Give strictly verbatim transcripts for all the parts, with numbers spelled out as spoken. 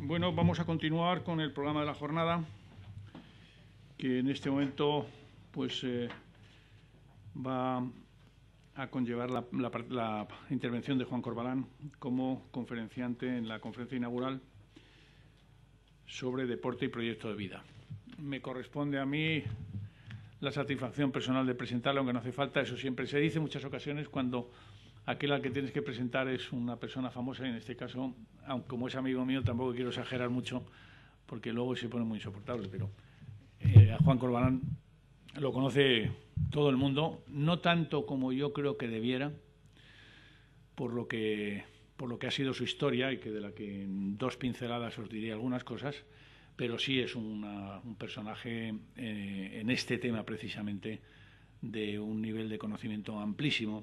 Bueno, vamos a continuar con el programa de la jornada, que en este momento pues eh, va a conllevar la, la, la intervención de Juan Corbalán como conferenciante en la conferencia inaugural sobre deporte y proyecto de vida. Me corresponde a mí la satisfacción personal de presentarlo, aunque no hace falta. Eso siempre se dice en muchas ocasiones cuando aquel al que tienes que presentar es una persona famosa, y en este caso, aunque como es amigo mío, tampoco quiero exagerar mucho porque luego se pone muy insoportable, pero eh, a Juan Corbalán lo conoce todo el mundo, no tanto como yo creo que debiera, por lo que, por lo que ha sido su historia, y que de la que en dos pinceladas os diré algunas cosas, pero sí es una, un personaje eh, en este tema precisamente de un nivel de conocimiento amplísimo,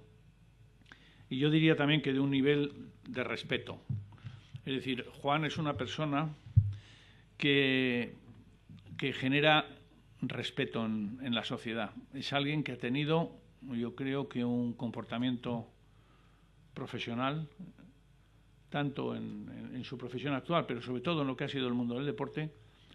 y yo diría también que de un nivel de respeto. Es decir, Juan es una persona que, que genera respeto en, en la sociedad. Es alguien que ha tenido, yo creo que un comportamiento profesional, tanto en, en, en su profesión actual, pero sobre todo en lo que ha sido el mundo del deporte,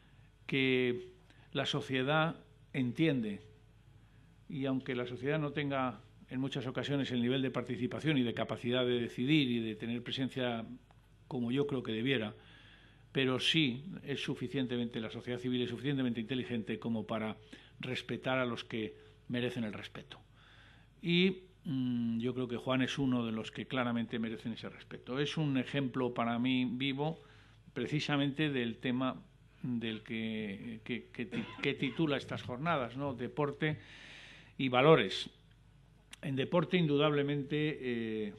que la sociedad entiende, y aunque la sociedad no tenga en muchas ocasiones el nivel de participación y de capacidad de decidir y de tener presencia como yo creo que debiera, pero sí es suficientemente, la sociedad civil es suficientemente inteligente como para respetar a los que merecen el respeto. Y mmm, yo creo que Juan es uno de los que claramente merecen ese respeto. Es un ejemplo para mí vivo precisamente del tema del que, que, que, que titula estas jornadas, ¿no? Deporte y valores. En deporte, indudablemente, eh,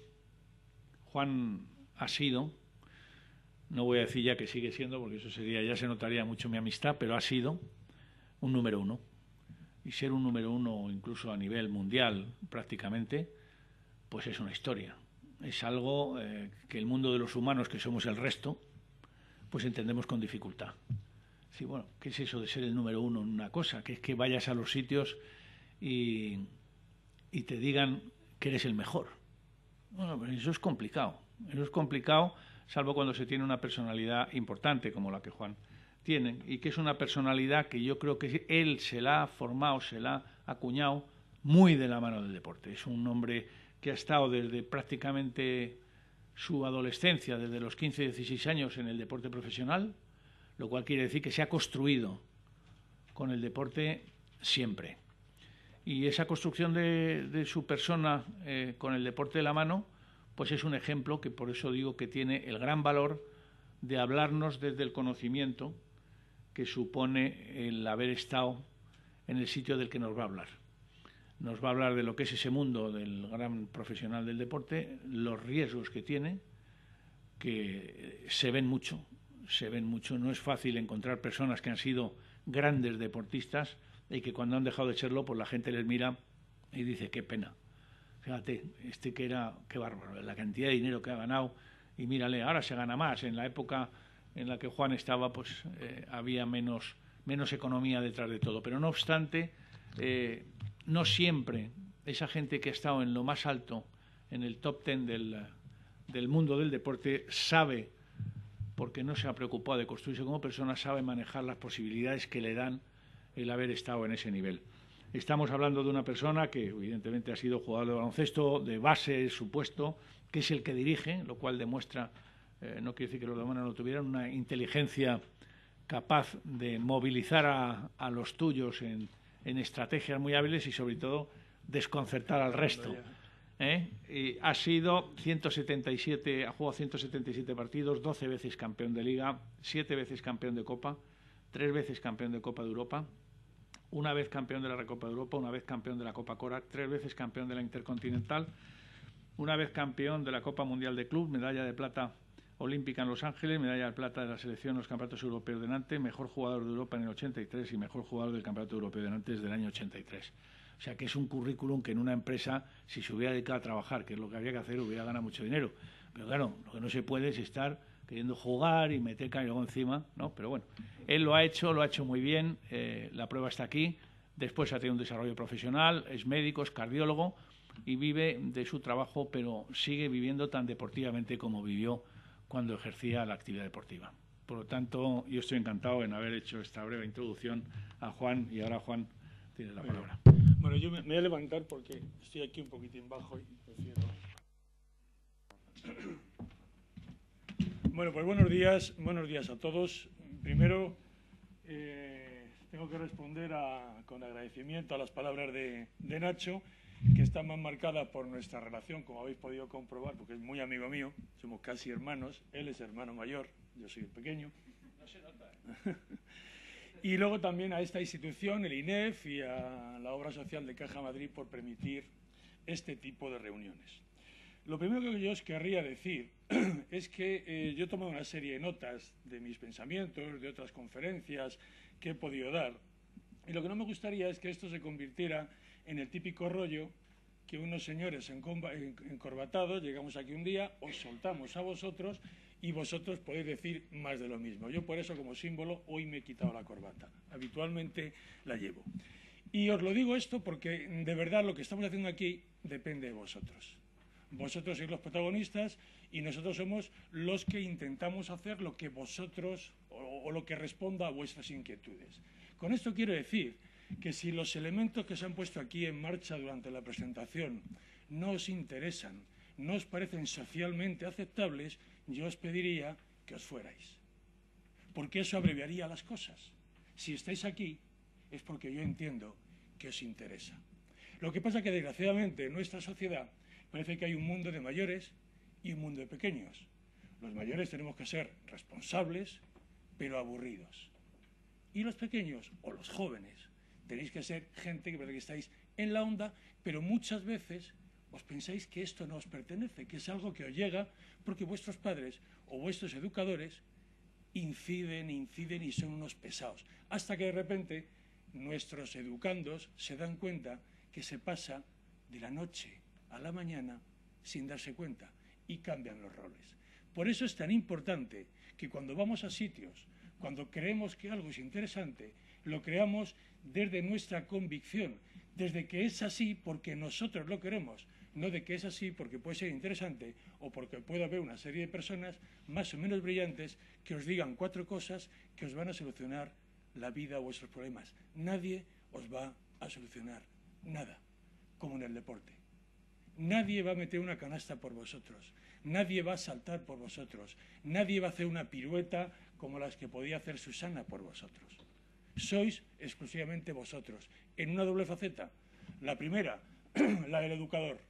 Juan ha sido, no voy a decir ya que sigue siendo, porque eso sería, ya se notaría mucho mi amistad, pero ha sido un número uno. Y ser un número uno incluso a nivel mundial prácticamente, pues es una historia. Es algo eh, que el mundo de los humanos, que somos el resto, pues entendemos con dificultad. Sí, bueno, ¿qué es eso de ser el número uno en una cosa? Que es que vayas a los sitios y, y te digan que eres el mejor. Bueno, pues eso es complicado. Eso es complicado, salvo cuando se tiene una personalidad importante como la que Juan tiene, y que es una personalidad que yo creo que él se la ha formado, se la ha acuñado muy de la mano del deporte. Es un hombre que ha estado desde prácticamente su adolescencia, desde los quince, dieciséis años, en el deporte profesional, lo cual quiere decir que se ha construido con el deporte siempre. Y esa construcción de, de su persona eh, con el deporte de la mano, pues es un ejemplo que por eso digo que tiene el gran valor de hablarnos desde el conocimiento que supone el haber estado en el sitio del que nos va a hablar. Nos va a hablar de lo que es ese mundo del gran profesional del deporte, los riesgos que tiene, que se ven mucho, se ven mucho. No es fácil encontrar personas que han sido grandes deportistas y que cuando han dejado de serlo, pues la gente les mira y dice, qué pena. Fíjate, este que era, qué bárbaro, la cantidad de dinero que ha ganado, y mírale, ahora se gana más. En la época en la que Juan estaba, pues eh, había menos, menos economía detrás de todo. Pero no obstante, eh, no siempre esa gente que ha estado en lo más alto, en el top ten del, del mundo del deporte, sabe, porque no se ha preocupado de construirse como persona, sabe manejar las posibilidades que le dan el haber estado en ese nivel. Estamos hablando de una persona que evidentemente ha sido jugador de baloncesto, de base, supuesto, que es el que dirige, lo cual demuestra, eh, no quiere decir que los demás no lo tuvieran, una inteligencia capaz de movilizar a, a los tuyos en, en estrategias muy hábiles y sobre todo desconcertar al resto. ¿Eh? Y ha sido ciento setenta y siete, ha jugado ciento setenta y siete partidos, doce veces campeón de Liga, siete veces campeón de Copa, tres veces campeón de Copa de Europa, una vez campeón de la Recopa de Europa, una vez campeón de la Copa Cora, tres veces campeón de la Intercontinental, una vez campeón de la Copa Mundial de Club, medalla de plata olímpica en Los Ángeles, medalla de plata de la selección en los campeonatos europeos de Nantes, mejor jugador de Europa en el ochenta y tres y mejor jugador del campeonato europeo de Nantes del año ochenta y tres. O sea que es un currículum que en una empresa, si se hubiera dedicado a trabajar, que es lo que había que hacer, hubiera ganado mucho dinero. Pero claro, lo que no se puede es estar queriendo jugar y meter cañón encima, ¿no? Pero bueno, él lo ha hecho, lo ha hecho muy bien, eh, la prueba está aquí. Después ha tenido un desarrollo profesional, es médico, es cardiólogo y vive de su trabajo, pero sigue viviendo tan deportivamente como vivió cuando ejercía la actividad deportiva. Por lo tanto, yo estoy encantado en haber hecho esta breve introducción a Juan, y ahora Juan tiene la palabra. Bueno, yo me, me voy a levantar porque estoy aquí un poquitín bajo y prefiero... Bueno, pues buenos días, buenos días a todos. Primero, eh, tengo que responder a, con agradecimiento a las palabras de, de Nacho, que está más marcada por nuestra relación, como habéis podido comprobar, porque es muy amigo mío, somos casi hermanos, él es hermano mayor, yo soy el pequeño. No se nota, ¿eh? Y luego también a esta institución, el I N E F, y a la obra social de Caja Madrid por permitir este tipo de reuniones. Lo primero que yo os querría decir es que eh, yo he tomado una serie de notas de mis pensamientos, de otras conferencias que he podido dar, y lo que no me gustaría es que esto se convirtiera en el típico rollo que unos señores encorbatados llegamos aquí un día, os soltamos a vosotros y vosotros podéis decir más de lo mismo. Yo por eso, como símbolo, hoy me he quitado la corbata. Habitualmente la llevo. Y os lo digo esto porque, de verdad, lo que estamos haciendo aquí depende de vosotros. Vosotros sois los protagonistas y nosotros somos los que intentamos hacer lo que vosotros, o, o lo que responda a vuestras inquietudes. Con esto quiero decir que si los elementos que se han puesto aquí en marcha durante la presentación no os interesan, no os parecen socialmente aceptables, yo os pediría que os fuerais, porque eso abreviaría las cosas. Si estáis aquí es porque yo entiendo que os interesa. Lo que pasa es que, desgraciadamente, en nuestra sociedad parece que hay un mundo de mayores y un mundo de pequeños. Los mayores tenemos que ser responsables, pero aburridos. Y los pequeños, o los jóvenes, tenéis que ser gente que, que estáis en la onda, pero muchas veces os pensáis que esto no os pertenece, que es algo que os llega porque vuestros padres o vuestros educadores inciden, inciden y son unos pesados. Hasta que de repente nuestros educandos se dan cuenta que se pasa de la noche a la mañana sin darse cuenta y cambian los roles. Por eso es tan importante que cuando vamos a sitios, cuando creemos que algo es interesante, lo creamos desde nuestra convicción, desde que es así porque nosotros lo queremos, no de que es así porque puede ser interesante o porque puede haber una serie de personas más o menos brillantes que os digan cuatro cosas que os van a solucionar la vida o vuestros problemas. Nadie os va a solucionar nada, como en el deporte. Nadie va a meter una canasta por vosotros, nadie va a saltar por vosotros, nadie va a hacer una pirueta como las que podía hacer Susana por vosotros. Sois exclusivamente vosotros, en una doble faceta. La primera, la del educador,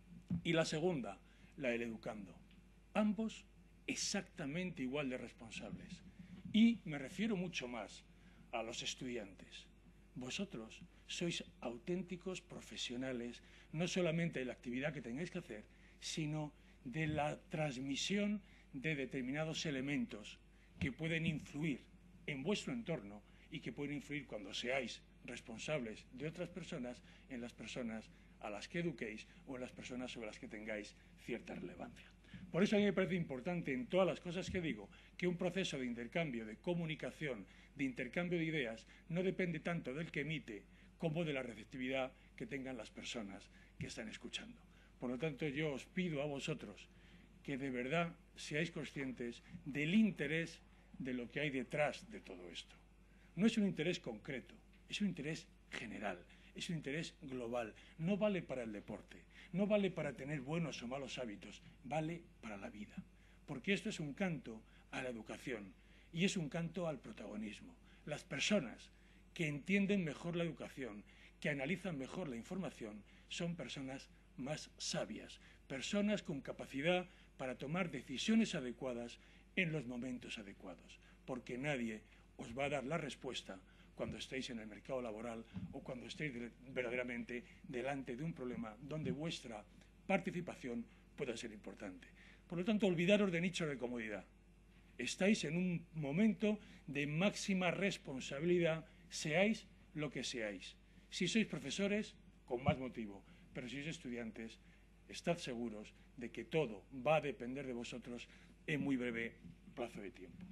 y la segunda, la del educando. Ambos exactamente igual de responsables. Y me refiero mucho más a los estudiantes. Vosotros sois auténticos profesionales, no solamente de la actividad que tengáis que hacer, sino de la transmisión de determinados elementos que pueden influir en vuestro entorno y que pueden influir, cuando seáis responsables de otras personas, en las personas a las que eduquéis o en las personas sobre las que tengáis cierta relevancia. Por eso a mí me parece importante, en todas las cosas que digo, que un proceso de intercambio, de comunicación, de intercambio de ideas, no depende tanto del que emite como de la receptividad que tengan las personas que están escuchando. Por lo tanto, yo os pido a vosotros que de verdad seáis conscientes del interés de lo que hay detrás de todo esto. No es un interés concreto, es un interés general, es un interés global. No vale para el deporte, no vale para tener buenos o malos hábitos, vale para la vida. Porque esto es un canto a la educación y es un canto al protagonismo. Las personas que entienden mejor la educación, que analizan mejor la información, son personas más sabias, personas con capacidad para tomar decisiones adecuadas en los momentos adecuados, porque nadie os va a dar la respuesta cuando estéis en el mercado laboral o cuando estéis de, verdaderamente delante de un problema donde vuestra participación pueda ser importante. Por lo tanto, olvidaros de nichos de comodidad. Estáis en un momento de máxima responsabilidad, seáis lo que seáis. Si sois profesores, con más motivo, pero si sois estudiantes, estad seguros de que todo va a depender de vosotros en muy breve plazo de tiempo.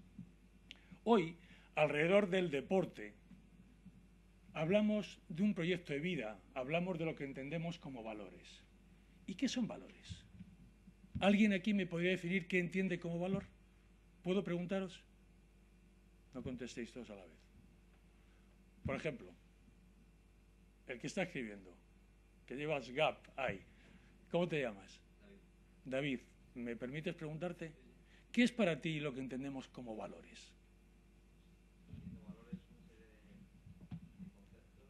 Hoy, alrededor del deporte, hablamos de un proyecto de vida, hablamos de lo que entendemos como valores. ¿Y qué son valores? ¿Alguien aquí me podría definir qué entiende como valor? ¿Puedo preguntaros? No contestéis todos a la vez. Por ejemplo, el que está escribiendo, que llevas gap ahí, ¿cómo te llamas? David. David, ¿me permites preguntarte? ¿Qué es para ti lo que entendemos como valores? Valores, una serie de, de conceptos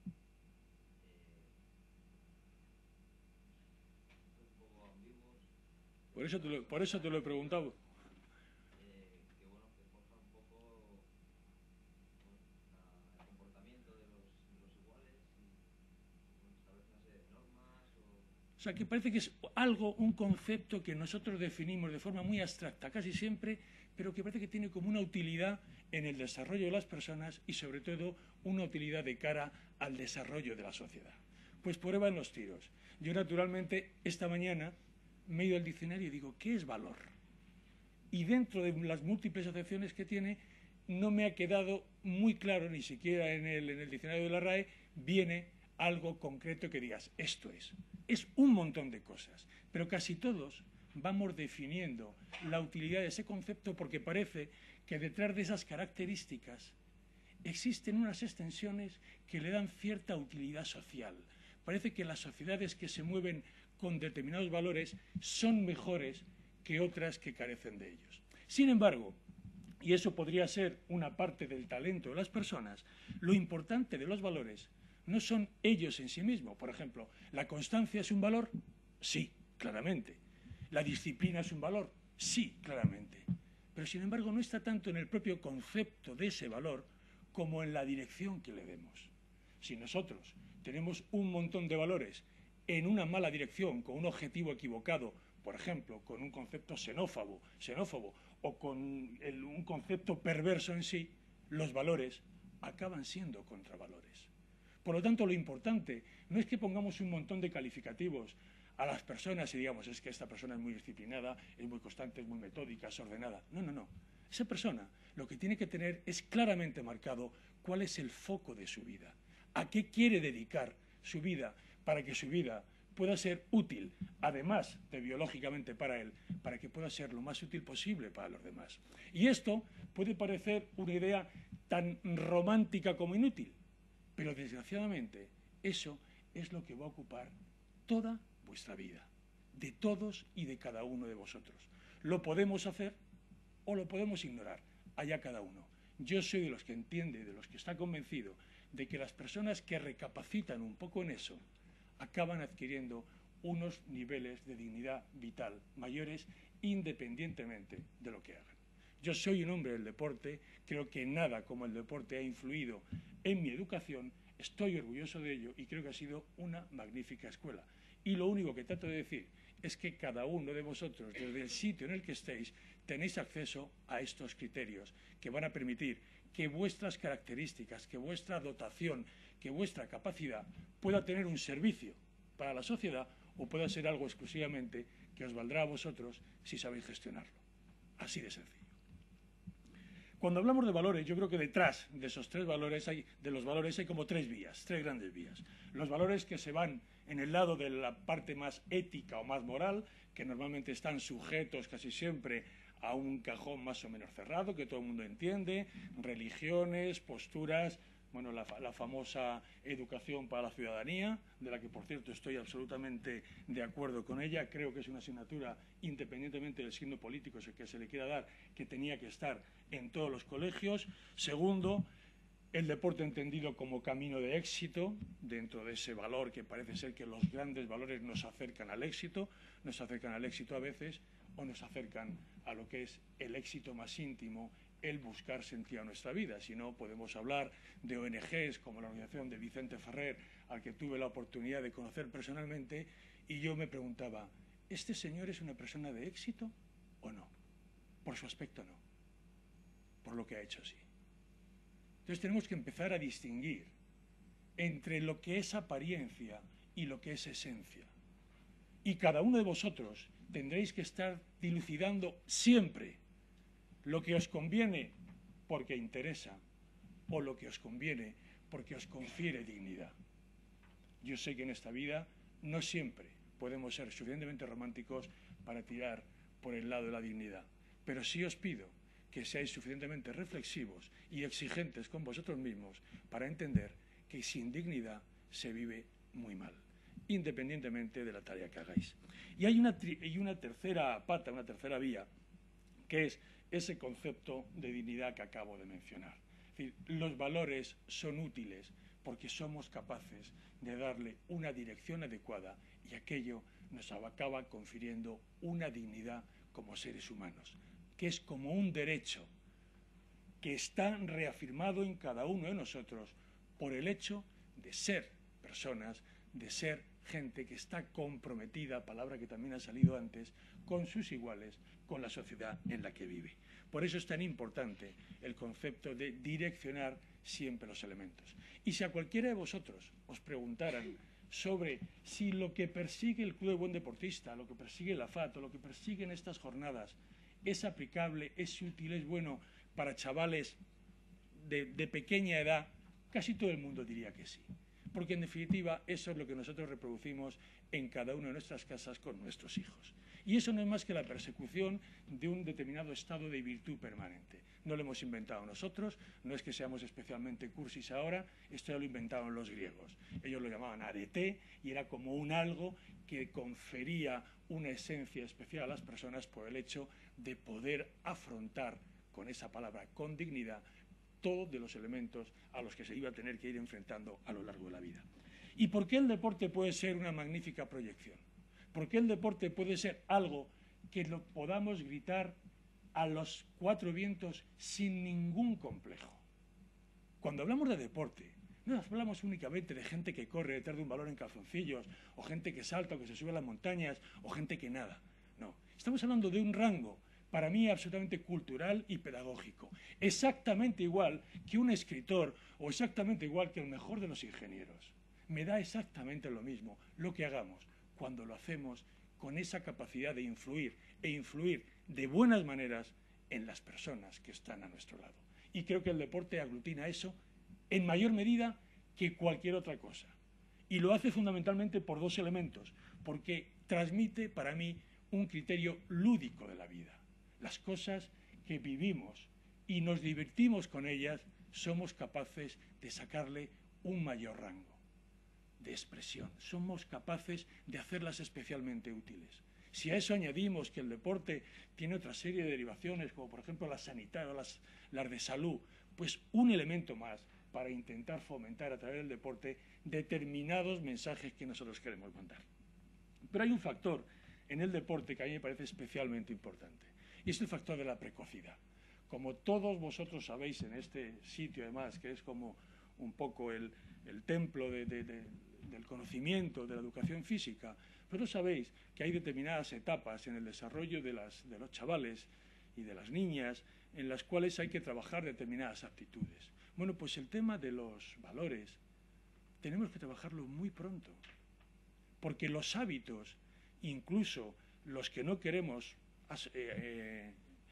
eh, un poco ambiguos. Por eso te lo, por eso te lo he preguntado. Eh, que bueno, que forjan un poco bueno, la, el comportamiento de los, de los iguales y bueno, establece una serie de normas o... O sea, que parece que es algo, un concepto que nosotros definimos de forma muy abstracta casi siempre, pero que parece que tiene como una utilidad en el desarrollo de las personas y sobre todo una utilidad de cara al desarrollo de la sociedad. Pues por ahí van los tiros. Yo naturalmente esta mañana me he ido al diccionario y digo, ¿qué es valor? Y dentro de las múltiples acepciones que tiene, no me ha quedado muy claro, ni siquiera en el, en el diccionario de la R A E, viene algo concreto que digas, esto es. Es un montón de cosas, pero casi todos vamos definiendo la utilidad de ese concepto porque parece que detrás de esas características existen unas extensiones que le dan cierta utilidad social. Parece que las sociedades que se mueven con determinados valores son mejores que otras que carecen de ellos. Sin embargo, y eso podría ser una parte del talento de las personas, lo importante de los valores no son ellos en sí mismos. Por ejemplo, ¿la constancia es un valor? Sí, claramente. ¿La disciplina es un valor? Sí, claramente. Pero, sin embargo, no está tanto en el propio concepto de ese valor como en la dirección que le demos. Si nosotros tenemos un montón de valores en una mala dirección, con un objetivo equivocado, por ejemplo, con un concepto xenófobo, xenófobo o con el, un concepto perverso en sí, los valores acaban siendo contravalores. Por lo tanto, lo importante no es que pongamos un montón de calificativos a las personas y digamos, es que esta persona es muy disciplinada, es muy constante, es muy metódica, es ordenada. No, no, no. Esa persona lo que tiene que tener es claramente marcado cuál es el foco de su vida, a qué quiere dedicar su vida para que su vida pueda ser útil, además de biológicamente para él, para que pueda ser lo más útil posible para los demás. Y esto puede parecer una idea tan romántica como inútil, pero desgraciadamente eso es lo que va a ocupar toda vuestra vida, de todos y de cada uno de vosotros. Lo podemos hacer o lo podemos ignorar, allá cada uno. Yo soy de los que entiende, de los que está convencido de que las personas que recapacitan un poco en eso acaban adquiriendo unos niveles de dignidad vital mayores independientemente de lo que hagan. Yo soy un hombre del deporte, creo que nada como el deporte ha influido en mi educación, estoy orgulloso de ello y creo que ha sido una magnífica escuela. Y lo único que trato de decir es que cada uno de vosotros, desde el sitio en el que estéis, tenéis acceso a estos criterios que van a permitir que vuestras características, que vuestra dotación, que vuestra capacidad pueda tener un servicio para la sociedad o pueda ser algo exclusivamente que os valdrá a vosotros si sabéis gestionarlo. Así de sencillo. Cuando hablamos de valores, yo creo que detrás de esos tres valores, hay, de los valores hay como tres vías, tres grandes vías. Los valores que se van en el lado de la parte más ética o más moral, que normalmente están sujetos casi siempre a un cajón más o menos cerrado, que todo el mundo entiende, religiones, posturas, bueno, la, la famosa educación para la ciudadanía, de la que, por cierto, estoy absolutamente de acuerdo con ella. Creo que es una asignatura, independientemente del signo político que se le quiera dar, que tenía que estar en todos los colegios. Segundo, el deporte entendido como camino de éxito, dentro de ese valor que parece ser que los grandes valores nos acercan al éxito, nos acercan al éxito a veces, o nos acercan a lo que es el éxito más íntimo, el buscar sentido a nuestra vida. Si no, podemos hablar de O N Ges como la organización de Vicente Ferrer, al que tuve la oportunidad de conocer personalmente, y yo me preguntaba, ¿este señor es una persona de éxito o no? Por su aspecto no, por lo que ha hecho sí. Entonces tenemos que empezar a distinguir entre lo que es apariencia y lo que es esencia. Y cada uno de vosotros tendréis que estar dilucidando siempre lo que os conviene porque interesa o lo que os conviene porque os confiere dignidad. Yo sé que en esta vida no siempre podemos ser suficientemente románticos para tirar por el lado de la dignidad, pero sí os pido que seáis suficientemente reflexivos y exigentes con vosotros mismos para entender que sin dignidad se vive muy mal, independientemente de la tarea que hagáis. Y hay una, y una tercera pata, una tercera vía, que es ese concepto de dignidad que acabo de mencionar. Es decir, los valores son útiles porque somos capaces de darle una dirección adecuada y aquello nos acaba confiriendo una dignidad como seres humanos, que es como un derecho que está reafirmado en cada uno de nosotros por el hecho de ser personas, de ser gente que está comprometida, palabra que también ha salido antes, con sus iguales, con la sociedad en la que vive. Por eso es tan importante el concepto de direccionar siempre los elementos. Y si a cualquiera de vosotros os preguntaran sobre si lo que persigue el Club de Buen Deportista, lo que persigue la F A T o lo que persiguen estas jornadas es aplicable, es útil, es bueno para chavales de, de pequeña edad, casi todo el mundo diría que sí. Porque en definitiva eso es lo que nosotros reproducimos en cada una de nuestras casas con nuestros hijos. Y eso no es más que la persecución de un determinado estado de virtud permanente. No lo hemos inventado nosotros, no es que seamos especialmente cursis ahora, esto ya lo inventaron los griegos. Ellos lo llamaban arete y era como un algo que confería una esencia especial a las personas por el hecho de poder afrontar con esa palabra, con dignidad, todos de los elementos a los que se iba a tener que ir enfrentando a lo largo de la vida. ¿Y por qué el deporte puede ser una magnífica proyección? ¿Por qué el deporte puede ser algo que lo podamos gritar a los cuatro vientos sin ningún complejo? Cuando hablamos de deporte, no hablamos únicamente de gente que corre detrás de un balón en calzoncillos, o gente que salta o que se sube a las montañas, o gente que nada. No, estamos hablando de un rango para mí absolutamente cultural y pedagógico, exactamente igual que un escritor o exactamente igual que el mejor de los ingenieros. Me da exactamente lo mismo lo que hagamos cuando lo hacemos con esa capacidad de influir e influir de buenas maneras en las personas que están a nuestro lado. Y creo que el deporte aglutina eso en mayor medida que cualquier otra cosa. Y lo hace fundamentalmente por dos elementos, porque transmite para mí un criterio lúdico de la vida. Las cosas que vivimos y nos divertimos con ellas, somos capaces de sacarle un mayor rango de expresión. Somos capaces de hacerlas especialmente útiles. Si a eso añadimos que el deporte tiene otra serie de derivaciones, como por ejemplo las sanitarias, las, las de salud, pues un elemento más para intentar fomentar a través del deporte determinados mensajes que nosotros queremos mandar. Pero hay un factor en el deporte que a mí me parece especialmente importante, y es el factor de la precocidad. Como todos vosotros sabéis en este sitio, además, que es como un poco el, el templo de, de, de, del conocimiento, de la educación física, pero sabéis que hay determinadas etapas en el desarrollo de, las, de los chavales y de las niñas en las cuales hay que trabajar determinadas aptitudes. Bueno, pues el tema de los valores tenemos que trabajarlo muy pronto, porque los hábitos, incluso los que no queremos eh, eh,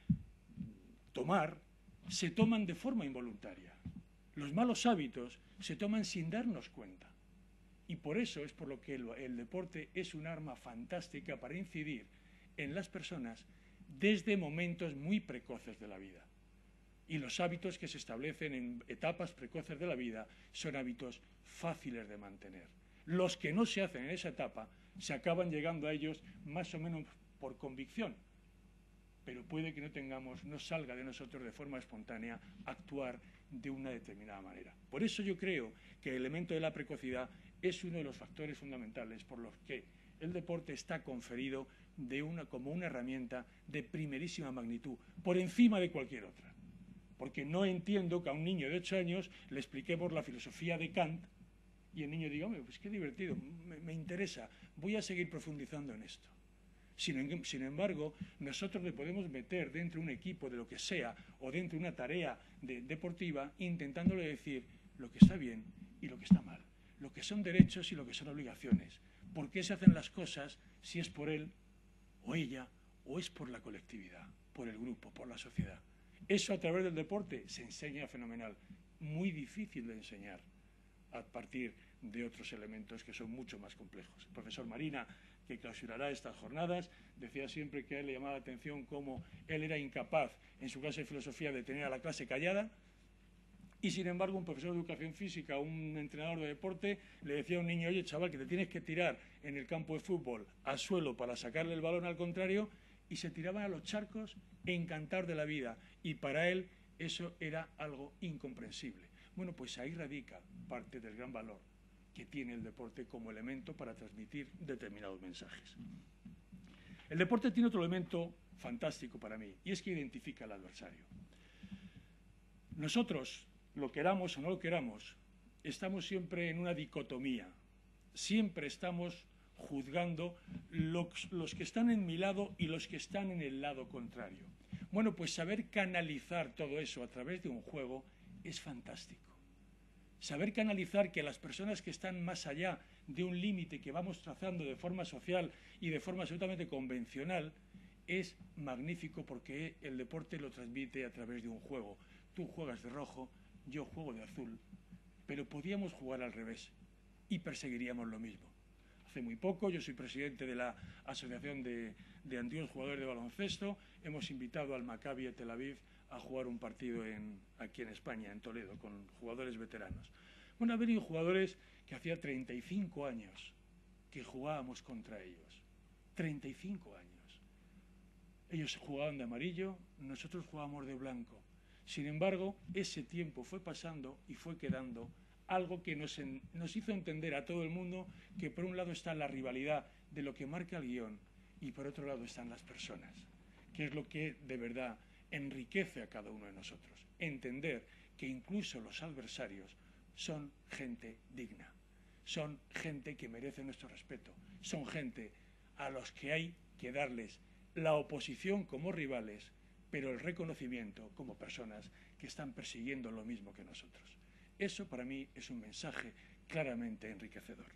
tomar, se toman de forma involuntaria. Los malos hábitos se toman sin darnos cuenta. Y por eso es por lo que el, el deporte es un arma fantástica para incidir en las personas desde momentos muy precoces de la vida. Y los hábitos que se establecen en etapas precoces de la vida son hábitos fáciles de mantener. Los que no se hacen en esa etapa se acaban llegando a ellos más o menos por convicción, pero puede que no tengamos, no salga de nosotros de forma espontánea actuar de una determinada manera. Por eso yo creo que el elemento de la precocidad es uno de los factores fundamentales por los que el deporte está conferido de una, como una herramienta de primerísima magnitud, por encima de cualquier otra. Porque no entiendo que a un niño de ocho años le expliquemos la filosofía de Kant y el niño diga, hombre, pues qué divertido, me, me interesa, voy a seguir profundizando en esto. Sin, sin embargo, nosotros le podemos meter dentro de un equipo de lo que sea o dentro de una tarea de, deportiva intentándole decir lo que está bien y lo que está mal, lo que son derechos y lo que son obligaciones. ¿Por qué se hacen las cosas si es por él o ella o es por la colectividad, por el grupo, por la sociedad? Eso a través del deporte se enseña fenomenal, muy difícil de enseñar a partir de otros elementos que son mucho más complejos. El profesor Marina que clausurará estas jornadas, decía siempre que a él le llamaba la atención cómo él era incapaz en su clase de filosofía de tener a la clase callada, y sin embargo un profesor de educación física, un entrenador de deporte, le decía a un niño: oye, chaval, que te tienes que tirar en el campo de fútbol al suelo para sacarle el balón al contrario, y se tiraban a los charcos encantado de la vida, y para él eso era algo incomprensible. Bueno, pues ahí radica parte del gran valor que tiene el deporte como elemento para transmitir determinados mensajes. El deporte tiene otro elemento fantástico para mí, y es que identifica al adversario. Nosotros, lo queramos o no lo queramos, estamos siempre en una dicotomía. Siempre estamos juzgando los, los que están en mi lado y los que están en el lado contrario. Bueno, pues saber canalizar todo eso a través de un juego es fantástico. Saber canalizar que las personas que están más allá de un límite que vamos trazando de forma social y de forma absolutamente convencional es magnífico, porque el deporte lo transmite a través de un juego. Tú juegas de rojo, yo juego de azul, pero podíamos jugar al revés y perseguiríamos lo mismo. Hace muy poco, yo soy presidente de la Asociación de, de Antiguos Jugadores de Baloncesto, hemos invitado al Maccabi de Tel Aviv a jugar un partido en, aquí en España, en Toledo, con jugadores veteranos. Bueno, ha venido jugadores que hacía treinta y cinco años que jugábamos contra ellos. treinta y cinco años. Ellos jugaban de amarillo, nosotros jugábamos de blanco. Sin embargo, ese tiempo fue pasando y fue quedando algo que nos, en, nos hizo entender a todo el mundo que por un lado está la rivalidad de lo que marca el guión y por otro lado están las personas, que es lo que de verdad enriquece a cada uno de nosotros. Entender que incluso los adversarios son gente digna, son gente que merece nuestro respeto, son gente a los que hay que darles la oposición como rivales, pero el reconocimiento como personas que están persiguiendo lo mismo que nosotros. Eso para mí es un mensaje claramente enriquecedor.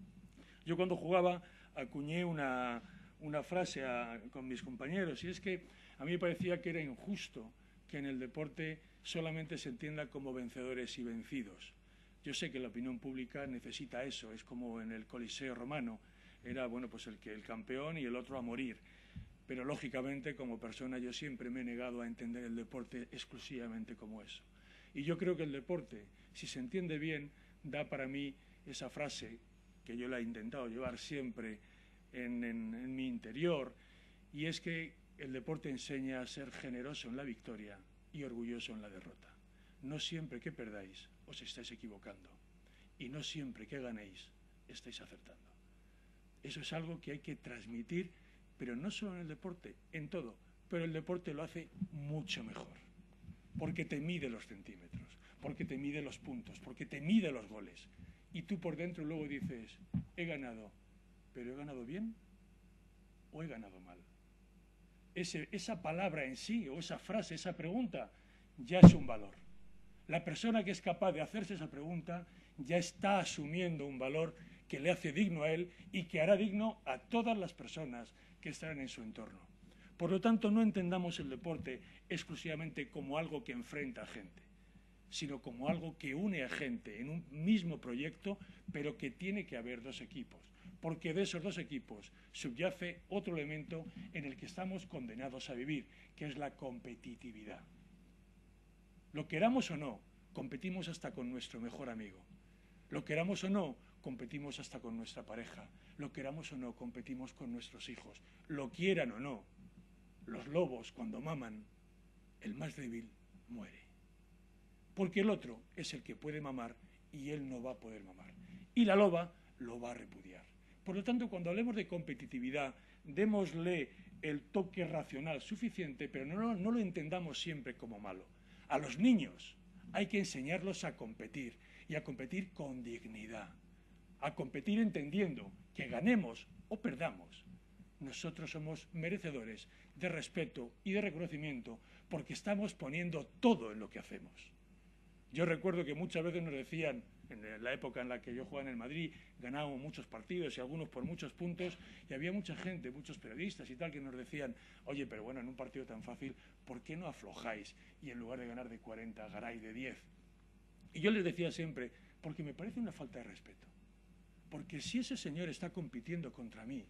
Yo cuando jugaba acuñé una, una frase a, con mis compañeros, y es que a mí me parecía que era injusto que en el deporte solamente se entienda como vencedores y vencidos. Yo sé que la opinión pública necesita eso, es como en el Coliseo romano, era bueno, pues el, que, el campeón y el otro a morir. Pero lógicamente como persona yo siempre me he negado a entender el deporte exclusivamente como eso. Y yo creo que el deporte, si se entiende bien, da para mí esa frase que yo la he intentado llevar siempre en, en, en mi interior, y es que el deporte enseña a ser generoso en la victoria y orgulloso en la derrota. No siempre que perdáis os estáis equivocando, y no siempre que ganéis estáis acertando. Eso es algo que hay que transmitir, pero no solo en el deporte, en todo. Pero el deporte lo hace mucho mejor, porque te mide los centímetros, porque te mide los puntos, porque te mide los goles. Y tú por dentro luego dices, he ganado, pero ¿he ganado bien o he ganado mal? Ese, esa palabra en sí, o esa frase, esa pregunta, ya es un valor. La persona que es capaz de hacerse esa pregunta ya está asumiendo un valor que le hace digno a él y que hará digno a todas las personas que estarán en su entorno. Por lo tanto, no entendamos el deporte exclusivamente como algo que enfrenta a gente, sino como algo que une a gente en un mismo proyecto, pero que tiene que haber dos equipos, porque de esos dos equipos subyace otro elemento en el que estamos condenados a vivir, que es la competitividad. Lo queramos o no, competimos hasta con nuestro mejor amigo. Lo queramos o no, competimos hasta con nuestra pareja. Lo queramos o no, competimos con nuestros hijos. Lo quieran o no, los lobos cuando maman, el más débil muere. Porque el otro es el que puede mamar y él no va a poder mamar. Y la loba lo va a repudiar. Por lo tanto, cuando hablemos de competitividad, démosle el toque racional suficiente, pero no, no lo entendamos siempre como malo. A los niños hay que enseñarlos a competir, y a competir con dignidad, a competir entendiendo que ganemos o perdamos, nosotros somos merecedores de respeto y de reconocimiento porque estamos poniendo todo en lo que hacemos. Yo recuerdo que muchas veces nos decían, en la época en la que yo jugaba en el Madrid, ganábamos muchos partidos y algunos por muchos puntos, y había mucha gente, muchos periodistas y tal, que nos decían, oye, pero bueno, en un partido tan fácil, ¿por qué no aflojáis y en lugar de ganar de cuarenta, ganáis de diez? Y yo les decía siempre, porque me parece una falta de respeto. Porque si ese señor está compitiendo contra mí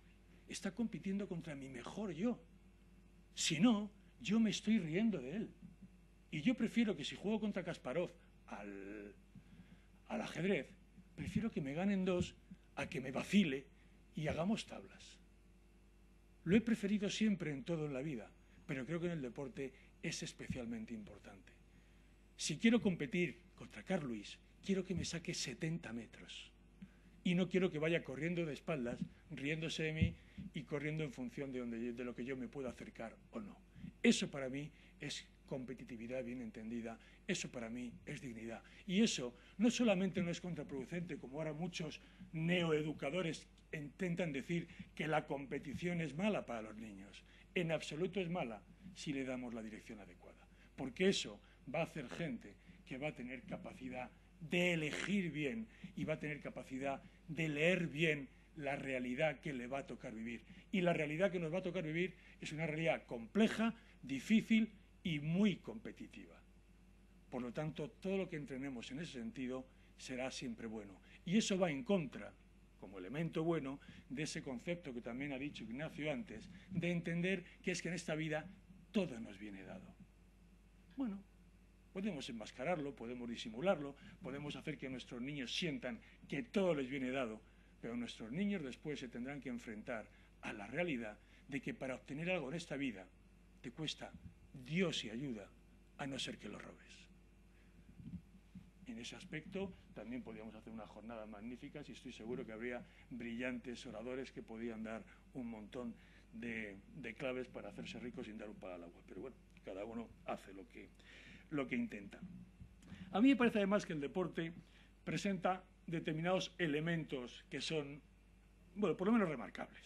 está compitiendo contra mi mejor yo. Si no, yo me estoy riendo de él. Y yo prefiero que si juego contra Kasparov al, al ajedrez, prefiero que me ganen dos a que me vacile y hagamos tablas. Lo he preferido siempre en todo en la vida, pero creo que en el deporte es especialmente importante. Si quiero competir contra Carl Lewis, quiero que me saque setenta metros. Y no quiero que vaya corriendo de espaldas, riéndose de mí y corriendo en función de, donde, de lo que yo me pueda acercar o no. Eso para mí es competitividad bien entendida, eso para mí es dignidad. Y eso no solamente no es contraproducente, como ahora muchos neoeducadores intentan decir que la competición es mala para los niños. En absoluto es mala si le damos la dirección adecuada, porque eso va a hacer gente que va a tener capacidad de elegir bien y va a tener capacidad de leer bien la realidad que le va a tocar vivir. Y la realidad que nos va a tocar vivir es una realidad compleja, difícil y muy competitiva. Por lo tanto, todo lo que entrenemos en ese sentido será siempre bueno. Y eso va en contra, como elemento bueno, de ese concepto que también ha dicho Ignacio antes, de entender que es que en esta vida todo nos viene dado. Bueno, podemos enmascararlo, podemos disimularlo, podemos hacer que nuestros niños sientan que todo les viene dado, pero nuestros niños después se tendrán que enfrentar a la realidad de que para obtener algo en esta vida te cuesta Dios y ayuda, a no ser que lo robes. En ese aspecto también podríamos hacer una jornada magnífica y estoy seguro que habría brillantes oradores que podían dar un montón de, de claves para hacerse ricos sin dar un palo al agua. Pero bueno, cada uno hace lo que, lo que intenta. A mí me parece además que el deporte presenta determinados elementos que son, bueno, por lo menos remarcables.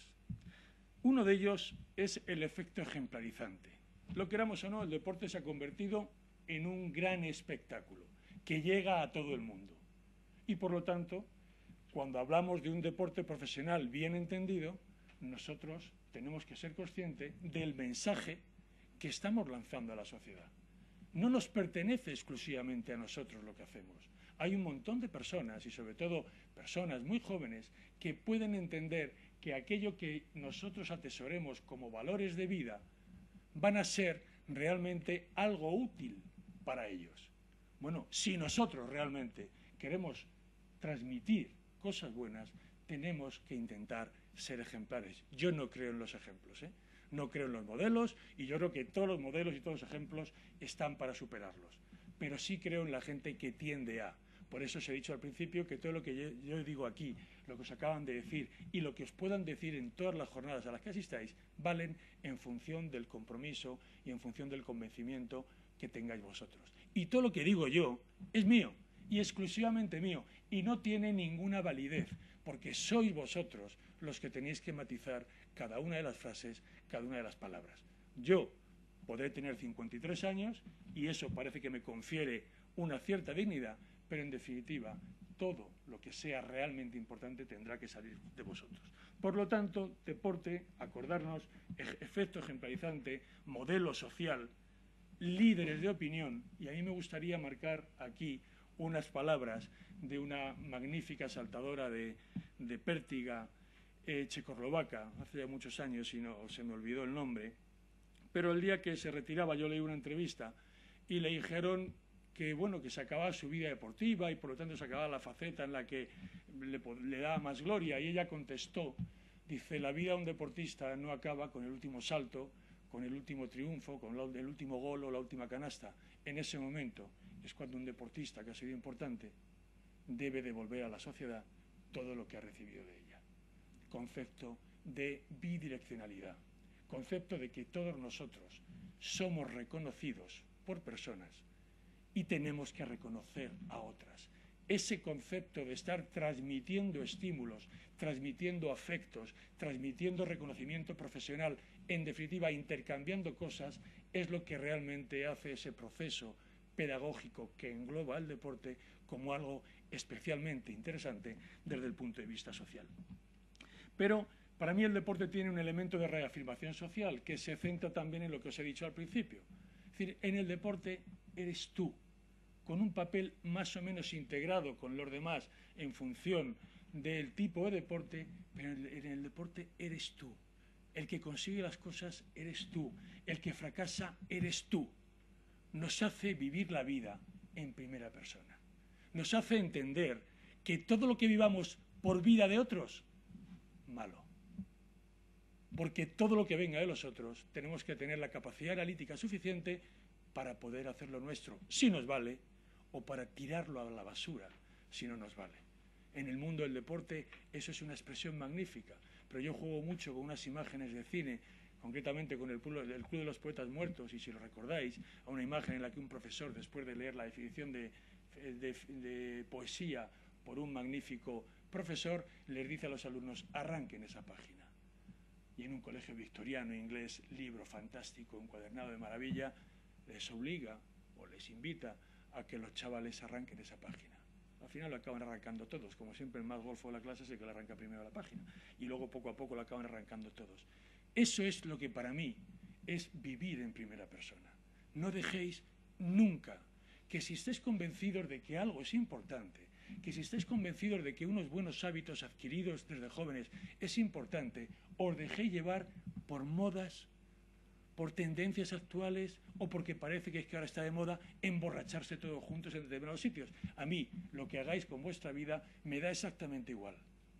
Uno de ellos es el efecto ejemplarizante. Lo queramos o no, el deporte se ha convertido en un gran espectáculo que llega a todo el mundo. Y por lo tanto, cuando hablamos de un deporte profesional bien entendido, nosotros tenemos que ser conscientes del mensaje que estamos lanzando a la sociedad. No nos pertenece exclusivamente a nosotros lo que hacemos. Hay un montón de personas, y sobre todo personas muy jóvenes, que pueden entender que aquello que nosotros atesoremos como valores de vida van a ser realmente algo útil para ellos. Bueno, si nosotros realmente queremos transmitir cosas buenas, tenemos que intentar ser ejemplares. Yo no creo en los ejemplos, ¿eh? No creo en los modelos, y yo creo que todos los modelos y todos los ejemplos están para superarlos. Pero sí creo en la gente que tiende a. Por eso os he dicho al principio que todo lo que yo, yo digo aquí, lo que os acaban de decir y lo que os puedan decir en todas las jornadas a las que asistáis, valen en función del compromiso y en función del convencimiento que tengáis vosotros. Y todo lo que digo yo es mío y exclusivamente mío y no tiene ninguna validez, porque sois vosotros los que tenéis que matizar cada una de las frases, cada una de las palabras. Yo podré tener cincuenta y tres años y eso parece que me confiere una cierta dignidad, pero en definitiva todo lo que sea realmente importante tendrá que salir de vosotros. Por lo tanto, deporte, acordarnos, efecto ejemplarizante, modelo social, líderes de opinión, y a mí me gustaría marcar aquí unas palabras de una magnífica saltadora de, de pértiga eh, checoslovaca, hace ya muchos años y no se me olvidó el nombre, pero el día que se retiraba yo leí una entrevista y le dijeron que bueno, que se acababa su vida deportiva y por lo tanto se acababa la faceta en la que le, le daba más gloria, y ella contestó, dice, la vida de un deportista no acaba con el último salto, con el último triunfo, con el último gol o la última canasta. En ese momento es cuando un deportista que ha sido importante debe devolver a la sociedad todo lo que ha recibido de ella. Concepto de bidireccionalidad, concepto de que todos nosotros somos reconocidos por personas y tenemos que reconocer a otras. Ese concepto de estar transmitiendo estímulos, transmitiendo afectos, transmitiendo reconocimiento profesional, en definitiva, intercambiando cosas, es lo que realmente hace ese proceso pedagógico que engloba el deporte como algo especialmente interesante desde el punto de vista social. Pero para mí el deporte tiene un elemento de reafirmación social que se centra también en lo que os he dicho al principio. Es decir, en el deporte eres tú, con un papel más o menos integrado con los demás en función del tipo de deporte, pero en el deporte eres tú. El que consigue las cosas eres tú, el que fracasa eres tú. Nos hace vivir la vida en primera persona. Nos hace entender que todo lo que vivamos por vida de otros, malo. Porque todo lo que venga de los otros tenemos que tener la capacidad analítica suficiente para poder hacerlo nuestro, si nos vale, o para tirarlo a la basura, si no nos vale. En el mundo del deporte eso es una expresión magnífica, pero yo juego mucho con unas imágenes de cine, concretamente con el Club de los Poetas Muertos, y si lo recordáis, a una imagen en la que un profesor, después de leer la definición de, de, de poesía por un magnífico profesor, les dice a los alumnos, arranquen esa página. Y en un colegio victoriano inglés, libro fantástico, encuadernado de maravilla, les obliga o les invita a que los chavales arranquen esa página. Al final lo acaban arrancando todos, como siempre el más golfo de la clase es el que le arranca primero la página, y luego poco a poco lo acaban arrancando todos. Eso es lo que para mí es vivir en primera persona. No dejéis nunca que si estáis convencidos de que algo es importante, que si estáis convencidos de que unos buenos hábitos adquiridos desde jóvenes es importante, os dejéis llevar por modas, por tendencias actuales o porque parece que es que ahora está de moda emborracharse todos juntos en determinados sitios. A mí, lo que hagáis con vuestra vida me da exactamente igual.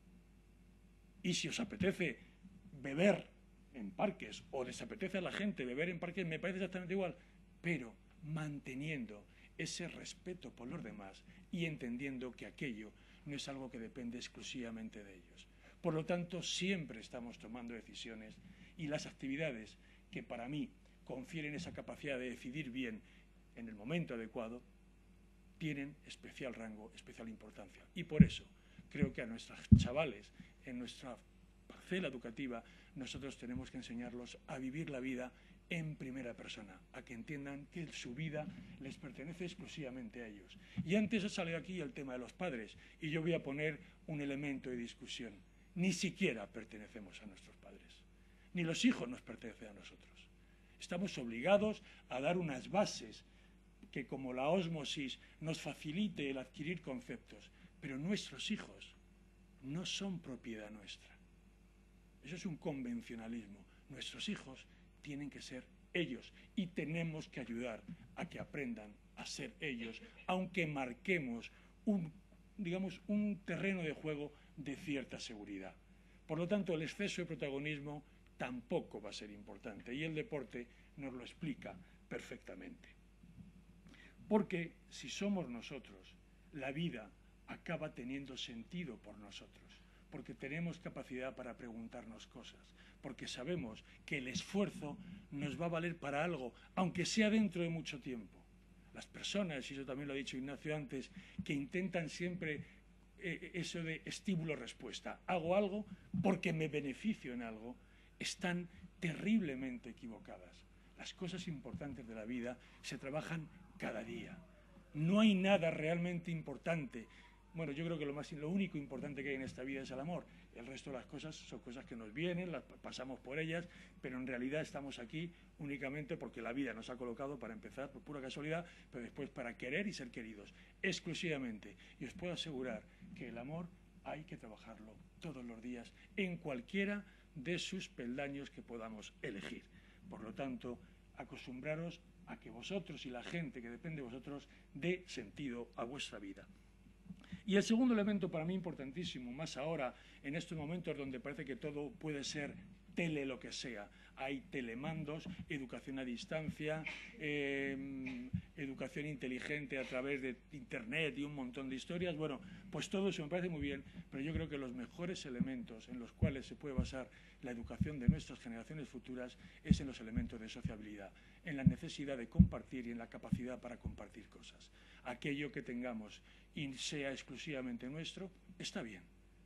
Y si os apetece beber en parques o les apetece a la gente beber en parques, me parece exactamente igual, pero manteniendo ese respeto por los demás y entendiendo que aquello no es algo que depende exclusivamente de ellos. Por lo tanto, siempre estamos tomando decisiones y las actividades que para mí confieren esa capacidad de decidir bien en el momento adecuado tienen especial rango, especial importancia. Y por eso creo que a nuestros chavales, en nuestra parcela educativa, nosotros tenemos que enseñarlos a vivir la vida en primera persona, a que entiendan que su vida les pertenece exclusivamente a ellos. Y antes ha salido aquí el tema de los padres, y yo voy a poner un elemento de discusión. Ni siquiera pertenecemos a nuestros padres, ni los hijos nos pertenecen a nosotros. Estamos obligados a dar unas bases que, como la ósmosis, nos facilite el adquirir conceptos, pero nuestros hijos no son propiedad nuestra. Eso es un convencionalismo. Nuestros hijos tienen que ser ellos y tenemos que ayudar a que aprendan a ser ellos, aunque marquemos un, digamos, un terreno de juego de cierta seguridad. Por lo tanto, el exceso de protagonismo tampoco va a ser importante y el deporte nos lo explica perfectamente. Porque si somos nosotros, la vida acaba teniendo sentido por nosotros, porque tenemos capacidad para preguntarnos cosas, porque sabemos que el esfuerzo nos va a valer para algo, aunque sea dentro de mucho tiempo. Las personas, y eso también lo ha dicho Ignacio antes, que intentan siempre eh, eso de estímulo-respuesta, hago algo porque me beneficio en algo, están terriblemente equivocadas. Las cosas importantes de la vida se trabajan cada día. No hay nada realmente importante. Bueno, yo creo que lo, más, lo único importante que hay en esta vida es el amor. El resto de las cosas son cosas que nos vienen, las pasamos por ellas, pero en realidad estamos aquí únicamente porque la vida nos ha colocado, para empezar, por pura casualidad, pero después para querer y ser queridos, exclusivamente. Y os puedo asegurar que el amor hay que trabajarlo todos los días, en cualquiera de sus peldaños que podamos elegir. Por lo tanto, acostumbraros a que vosotros y la gente que depende de vosotros dé sentido a vuestra vida. Y el segundo elemento para mí importantísimo, más ahora, en estos momentos donde parece que todo puede ser tele lo que sea. Hay telemandos, educación a distancia, eh, educación inteligente a través de Internet y un montón de historias. Bueno, pues todo eso me parece muy bien, pero yo creo que los mejores elementos en los cuales se puede basar la educación de nuestras generaciones futuras es en los elementos de sociabilidad, en la necesidad de compartir y en la capacidad para compartir cosas. Aquello que tengamos y sea exclusivamente nuestro, está bien.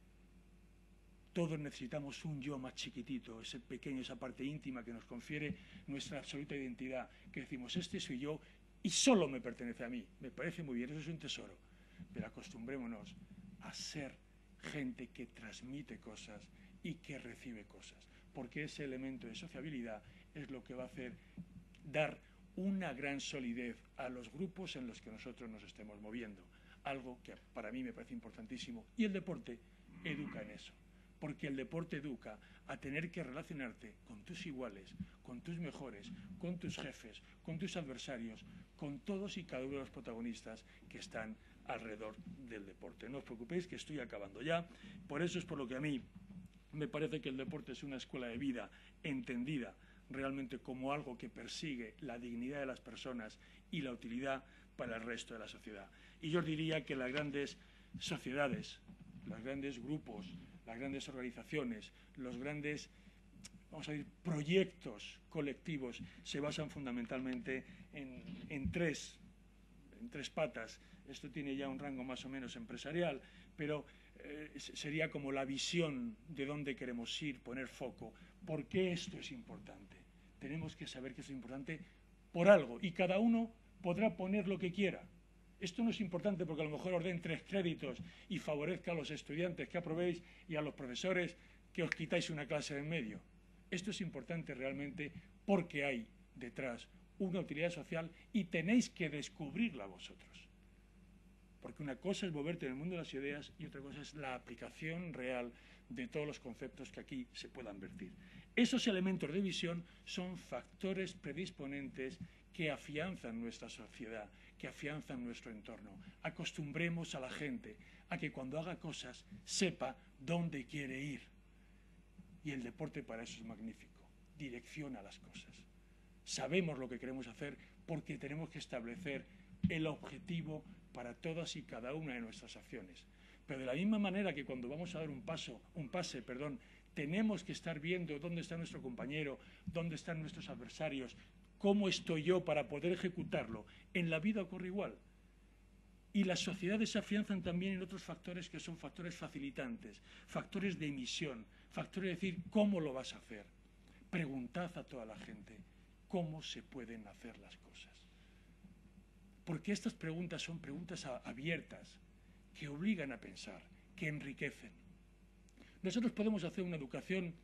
Todos necesitamos un yo más chiquitito, ese pequeño, esa parte íntima que nos confiere nuestra absoluta identidad, que decimos, este soy yo y solo me pertenece a mí. Me parece muy bien, eso es un tesoro. Pero acostumbrémonos a ser gente que transmite cosas y que recibe cosas, porque ese elemento de sociabilidad es lo que va a hacer dar una gran solidez a los grupos en los que nosotros nos estemos moviendo, algo que para mí me parece importantísimo, y el deporte educa en eso. porque el deporte educa a tener que relacionarte con tus iguales, con tus mejores, con tus jefes, con tus adversarios, con todos y cada uno de los protagonistas que están alrededor del deporte. No os preocupéis, que estoy acabando ya. Por eso es por lo que a mí me parece que el deporte es una escuela de vida entendida realmente como algo que persigue la dignidad de las personas y la utilidad para el resto de la sociedad. Y yo os diría que las grandes sociedades, los grandes grupos, las grandes organizaciones, los grandes, vamos a decir, proyectos colectivos se basan fundamentalmente en, en, tres, en tres patas. Esto tiene ya un rango más o menos empresarial, pero eh, sería como la visión de dónde queremos ir, poner foco. ¿Por qué esto es importante? Tenemos que saber que es importante por algo y cada uno podrá poner lo que quiera. Esto no es importante porque a lo mejor os den tres créditos y favorezca a los estudiantes que aprobéis y a los profesores que os quitáis una clase de en medio. Esto es importante realmente porque hay detrás una utilidad social y tenéis que descubrirla vosotros. Porque una cosa es moverte en el mundo de las ideas y otra cosa es la aplicación real de todos los conceptos que aquí se puedan vertir. Esos elementos de visión son factores predisponentes que afianzan nuestra sociedad, que afianzan nuestro entorno. Acostumbremos a la gente a que cuando haga cosas sepa dónde quiere ir. Y el deporte para eso es magnífico, direcciona las cosas. Sabemos lo que queremos hacer porque tenemos que establecer el objetivo para todas y cada una de nuestras acciones. Pero de la misma manera que cuando vamos a dar un paso, un pase, perdón, tenemos que estar viendo dónde está nuestro compañero, dónde están nuestros adversarios, cómo estoy yo para poder ejecutarlo. En la vida ocurre igual. Y las sociedades se afianzan también en otros factores que son factores facilitantes, factores de emisión, factores de decir cómo lo vas a hacer. Preguntad a toda la gente cómo se pueden hacer las cosas. Porque estas preguntas son preguntas abiertas, que obligan a pensar, que enriquecen. Nosotros podemos hacer una educación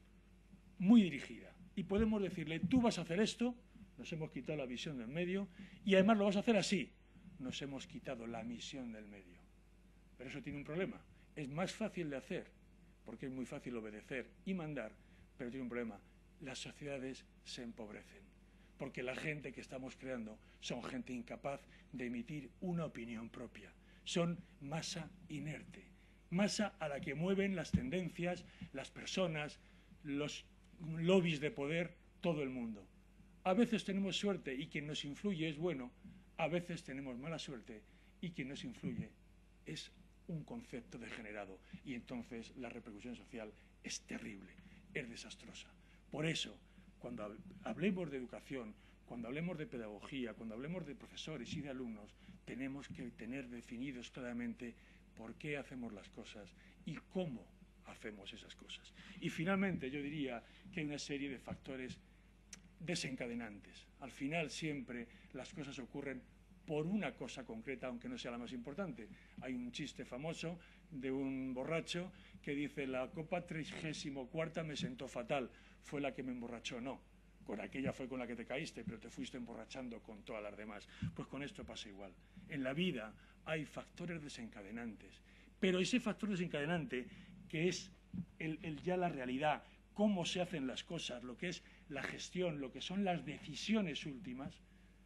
muy dirigida y podemos decirle, tú vas a hacer esto, nos hemos quitado la visión del medio, y además lo vas a hacer así, nos hemos quitado la misión del medio. Pero eso tiene un problema, es más fácil de hacer, porque es muy fácil obedecer y mandar, pero tiene un problema, las sociedades se empobrecen, porque la gente que estamos creando son gente incapaz de emitir una opinión propia, son masa inerte, masa a la que mueven las tendencias, las personas, los lobbies de poder, todo el mundo. A veces tenemos suerte y quien nos influye es bueno, a veces tenemos mala suerte y quien nos influye es un concepto degenerado y entonces la repercusión social es terrible, es desastrosa. Por eso, cuando hablemos de educación, cuando hablemos de pedagogía, cuando hablemos de profesores y de alumnos, tenemos que tener definidos claramente por qué hacemos las cosas y cómo hacemos esas cosas. Y finalmente yo diría que hay una serie de factores desencadenantes. Al final siempre las cosas ocurren por una cosa concreta, aunque no sea la más importante. Hay un chiste famoso de un borracho que dice, la copa trigésimo cuarta me sentó fatal, fue la que me emborrachó. No, con aquella fue con la que te caíste, pero te fuiste emborrachando con todas las demás. Pues con esto pasa igual. En la vida hay factores desencadenantes, pero ese factor desencadenante, que es el, el ya la realidad, cómo se hacen las cosas, lo que es la gestión, lo que son las decisiones últimas,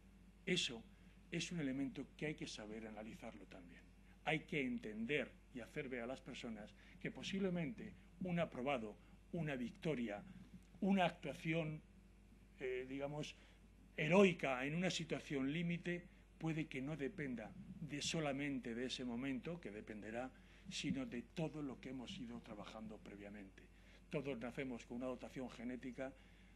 eso es un elemento que hay que saber analizarlo también. Hay que entender y hacer ver a las personas que posiblemente un aprobado, una victoria, una actuación, eh, digamos, heroica en una situación límite, puede que no dependa de solamente de ese momento, que dependerá, sino de todo lo que hemos ido trabajando previamente. Todos nacemos con una dotación genética,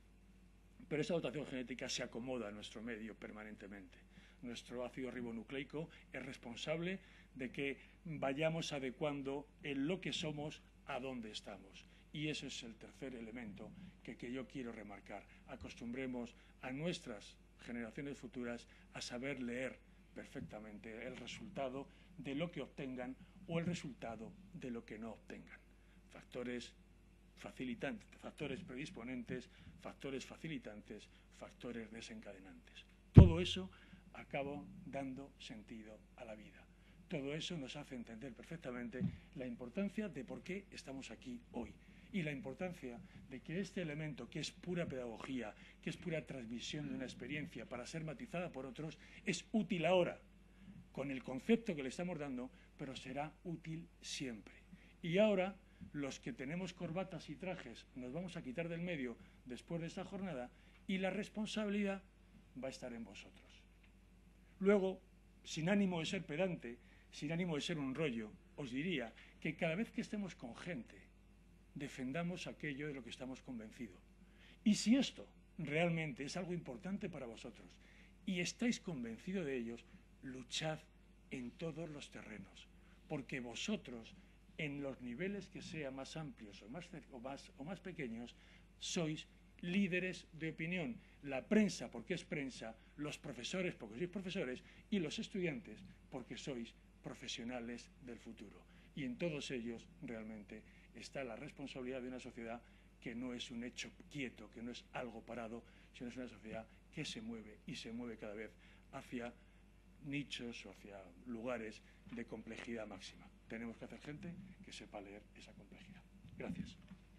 pero esa dotación genética se acomoda a nuestro medio permanentemente. Nuestro ácido ribonucleico es responsable de que vayamos adecuando en lo que somos a dónde estamos. Y ese es el tercer elemento que, que yo quiero remarcar. Acostumbremos a nuestras generaciones futuras a saber leer perfectamente el resultado de lo que obtengan o el resultado de lo que no obtengan. Factores facilitantes, factores predisponentes, factores facilitantes, factores desencadenantes. Todo eso acaba dando sentido a la vida. Todo eso nos hace entender perfectamente la importancia de por qué estamos aquí hoy. y la importancia de que este elemento, que es pura pedagogía, que es pura transmisión de una experiencia para ser matizada por otros, es útil ahora, con el concepto que le estamos dando, pero será útil siempre. Y ahora, los que tenemos corbatas y trajes nos vamos a quitar del medio después de esta jornada y la responsabilidad va a estar en vosotros. Luego, sin ánimo de ser pedante, sin ánimo de ser un rollo, os diría que cada vez que estemos con gente, defendamos aquello de lo que estamos convencidos. Y si esto realmente es algo importante para vosotros y estáis convencidos de ellos, luchad en todos los terrenos, porque vosotros, en los niveles que sean más amplios o más, o más, o más pequeños, sois líderes de opinión. La prensa, porque es prensa, los profesores, porque sois profesores, y los estudiantes, porque sois profesionales del futuro. Y en todos ellos, realmente, está la responsabilidad de una sociedad que no es un hecho quieto, que no es algo parado, sino es una sociedad que se mueve y se mueve cada vez hacia nichos o hacia lugares de complejidad máxima. Tenemos que hacer gente que sepa leer esa complejidad. Gracias.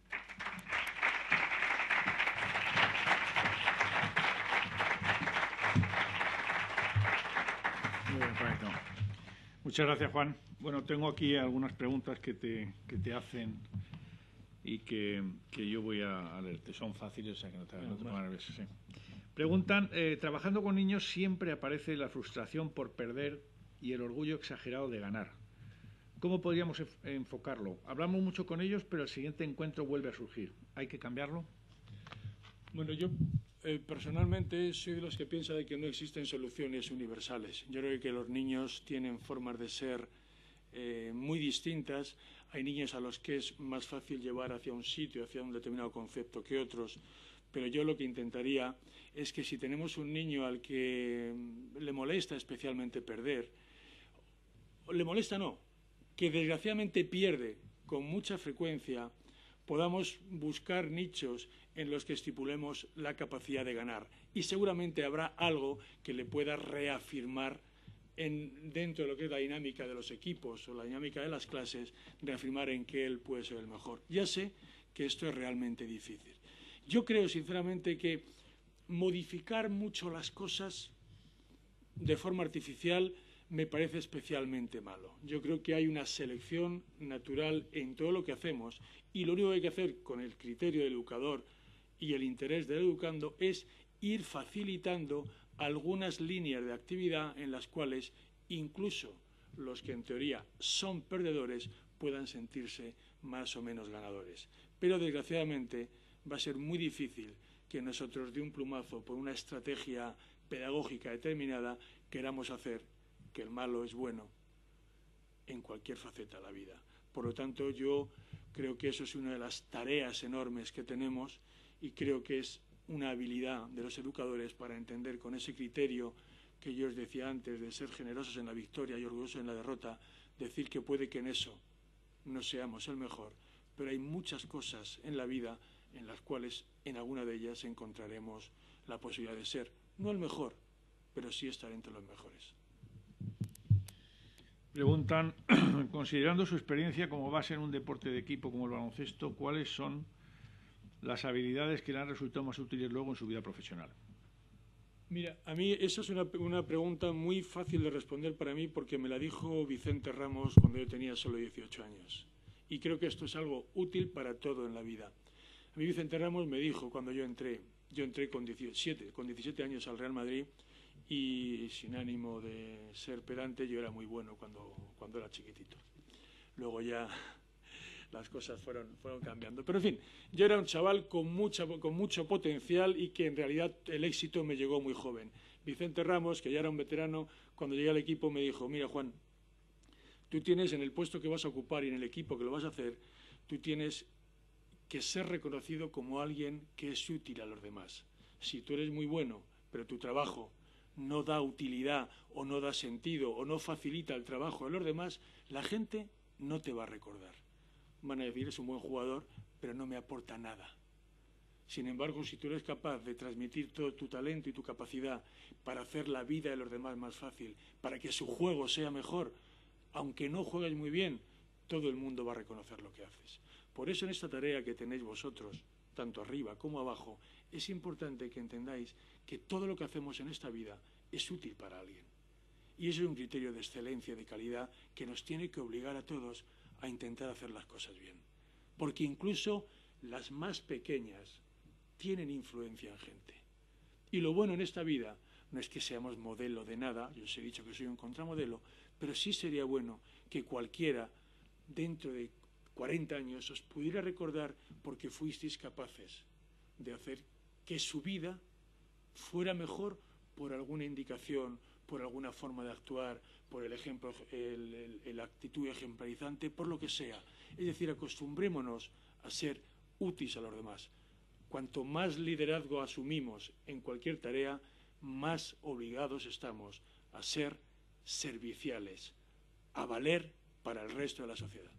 Muy bien, correcto. Muchas gracias, Juan. Bueno, tengo aquí algunas preguntas que te, que te hacen y que, que yo voy a leerte. Son fáciles, o sea que no te, no te pongas nervioso. Sí. Preguntan, eh, trabajando con niños siempre aparece la frustración por perder y el orgullo exagerado de ganar. ¿Cómo podríamos enfocarlo? Hablamos mucho con ellos, pero el siguiente encuentro vuelve a surgir. ¿Hay que cambiarlo? Bueno, yo eh, personalmente soy de los que piensa de que no existen soluciones universales. Yo creo que los niños tienen formas de ser eh, muy distintas. Hay niños a los que es más fácil llevar hacia un sitio, hacia un determinado concepto que otros. Pero yo lo que intentaría es que si tenemos un niño al que le molesta especialmente perder, le molesta no, que desgraciadamente pierde con mucha frecuencia, podamos buscar nichos en los que estipulemos la capacidad de ganar. Y seguramente habrá algo que le pueda reafirmar en, dentro de lo que es la dinámica de los equipos o la dinámica de las clases, reafirmar en que él puede ser el mejor. Ya sé que esto es realmente difícil. Yo creo, sinceramente, que modificar mucho las cosas de forma artificial me parece especialmente malo. Yo creo que hay una selección natural en todo lo que hacemos y lo único que hay que hacer con el criterio del educador y el interés del educando es ir facilitando algunas líneas de actividad en las cuales incluso los que en teoría son perdedores puedan sentirse más o menos ganadores. Pero desgraciadamente va a ser muy difícil que nosotros de un plumazo, por una estrategia pedagógica determinada, queramos hacer que el malo es bueno en cualquier faceta de la vida. Por lo tanto, yo creo que eso es una de las tareas enormes que tenemos y creo que es una habilidad de los educadores para entender con ese criterio que yo os decía antes de ser generosos en la victoria y orgullosos en la derrota, decir que puede que en eso no seamos el mejor, pero hay muchas cosas en la vida en las cuales en alguna de ellas encontraremos la posibilidad de ser, no el mejor, pero sí estar entre los mejores. Preguntan, considerando su experiencia como base en un deporte de equipo como el baloncesto, ¿cuáles son las habilidades que le han resultado más útiles luego en su vida profesional? Mira, a mí esa es una, una pregunta muy fácil de responder para mí porque me la dijo Vicente Ramos cuando yo tenía solo dieciocho años. Y creo que esto es algo útil para todo en la vida. A mí Vicente Ramos me dijo cuando yo entré, yo entré con diecisiete, con diecisiete años al Real Madrid y sin ánimo de ser pedante, yo era muy bueno cuando, cuando era chiquitito. Luego ya las cosas fueron, fueron cambiando. Pero en fin, yo era un chaval con, mucha, con mucho potencial y que en realidad el éxito me llegó muy joven. Vicente Ramos, que ya era un veterano, cuando llegué al equipo me dijo, mira Juan, tú tienes en el puesto que vas a ocupar y en el equipo que lo vas a hacer, tú tienes que ser reconocido como alguien que es útil a los demás. Si tú eres muy bueno, pero tu trabajo no da utilidad o no da sentido o no facilita el trabajo de los demás, la gente no te va a recordar. Van a decir, es un buen jugador, pero no me aporta nada. Sin embargo, si tú eres capaz de transmitir todo tu talento y tu capacidad para hacer la vida de los demás más fácil, para que su juego sea mejor, aunque no juegues muy bien, todo el mundo va a reconocer lo que haces. Por eso en esta tarea que tenéis vosotros, tanto arriba como abajo, es importante que entendáis que todo lo que hacemos en esta vida es útil para alguien. Y eso es un criterio de excelencia, de calidad, que nos tiene que obligar a todos a intentar hacer las cosas bien. Porque incluso las más pequeñas tienen influencia en gente. Y lo bueno en esta vida no es que seamos modelo de nada, yo os he dicho que soy un contramodelo, pero sí sería bueno que cualquiera dentro de cuarenta años os pudiera recordar porque fuisteis capaces de hacer que su vida fuera mejor por alguna indicación, por alguna forma de actuar, por el ejemplo, el, el, la actitud ejemplarizante, por lo que sea. Es decir, acostumbrémonos a ser útiles a los demás. Cuanto más liderazgo asumimos en cualquier tarea, más obligados estamos a ser serviciales, a valer para el resto de la sociedad.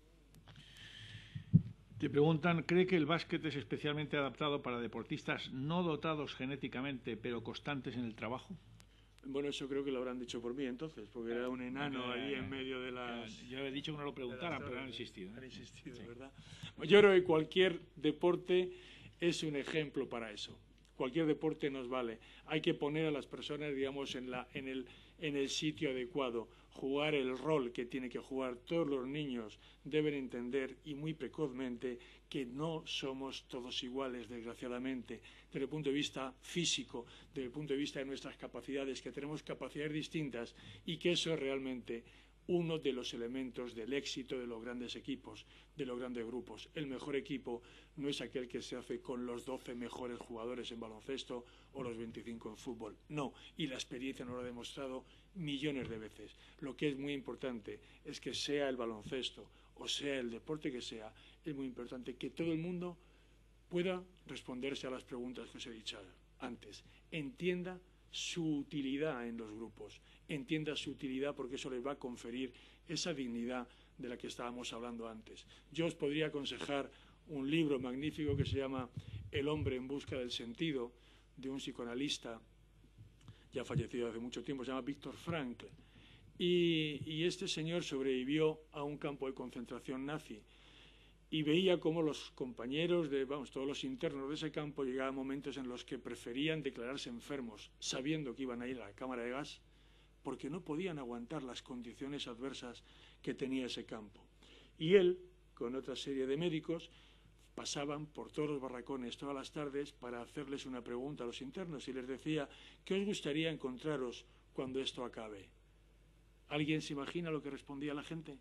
Te preguntan, ¿cree que el básquet es especialmente adaptado para deportistas no dotados genéticamente, pero constantes en el trabajo? Bueno, eso creo que lo habrán dicho por mí entonces, porque era un enano ahí en medio de las... Yo he dicho que no lo preguntaran, pero han insistido. Han insistido, ¿verdad? Yo creo que cualquier deporte es un ejemplo para eso. Cualquier deporte nos vale. Hay que poner a las personas, digamos, en, la, en, el, en el sitio adecuado, jugar el rol que tiene que jugar. Todos los niños deben entender, y muy precozmente, que no somos todos iguales, desgraciadamente, desde el punto de vista físico, desde el punto de vista de nuestras capacidades, que tenemos capacidades distintas y que eso es realmente uno de los elementos del éxito de los grandes equipos, de los grandes grupos. El mejor equipo no es aquel que se hace con los doce mejores jugadores en baloncesto o los veinticinco en fútbol. No, y la experiencia nos lo ha demostrado millones de veces. Lo que es muy importante es que sea el baloncesto o sea el deporte que sea, es muy importante que todo el mundo pueda responderse a las preguntas que os he dicho antes. Entienda su utilidad en los grupos, entienda su utilidad porque eso les va a conferir esa dignidad de la que estábamos hablando antes. Yo os podría aconsejar un libro magnífico que se llama El hombre en busca del sentido, de un psicoanalista ya fallecido hace mucho tiempo, se llama Viktor Frankl. Y, y este señor sobrevivió a un campo de concentración nazi y veía cómo los compañeros, de, vamos, todos los internos de ese campo, llegaban momentos en los que preferían declararse enfermos, sabiendo que iban a ir a la cámara de gas, porque no podían aguantar las condiciones adversas que tenía ese campo. Y él, con otra serie de médicos, pasaban por todos los barracones todas las tardes para hacerles una pregunta a los internos y les decía, ¿qué os gustaría encontraros cuando esto acabe? ¿Alguien se imagina lo que respondía la gente?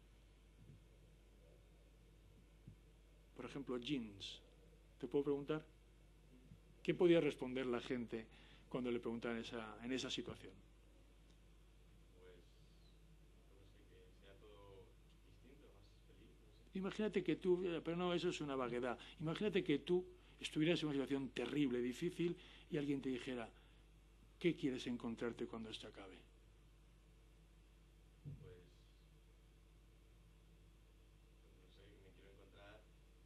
Por ejemplo, jeans. ¿Te puedo preguntar? ¿Qué podía responder la gente cuando le preguntaban esa, en esa situación? Pues, no sé, que sea todo distinto, más feliz. No sé. Imagínate que tú, pero no, eso es una vaguedad. Imagínate que tú estuvieras en una situación terrible, difícil, y alguien te dijera, ¿qué quieres encontrarte cuando esto acabe? Pues, pues no sé, me quiero encontrar.